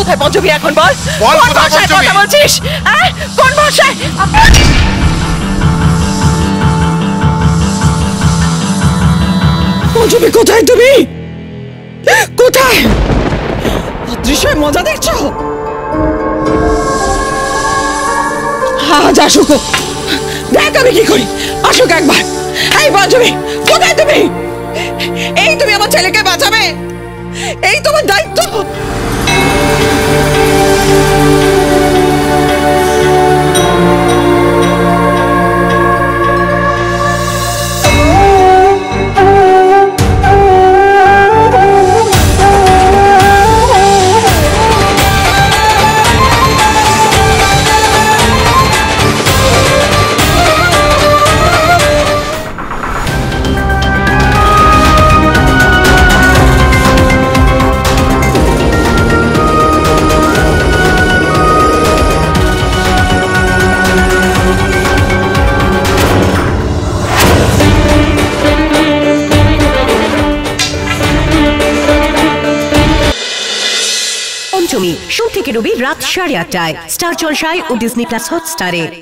কোথায় পঞ্চমী এখন বল? বল কোন কোথায় ভাষায় পঞ্চমী? কথা বলছিস? কোন ভাষায়? পঞ্চমী কোথায় তুমি? কোথায়? অদৃশ্যের মজা দেখছো? আজ আসুক, দেখ আমি কি করি। আসুক একবার। এই পঞ্চমী কোথায় তুমি? এই তুমি আমার ছেলেকে বাঁচাবে, এই তোমার দায়িত্ব। পঞ্চমী সোম থেকে রবি রাত 8:30টায় স্টার জলসায় ও ডিজনি প্লাস হটস্টারে।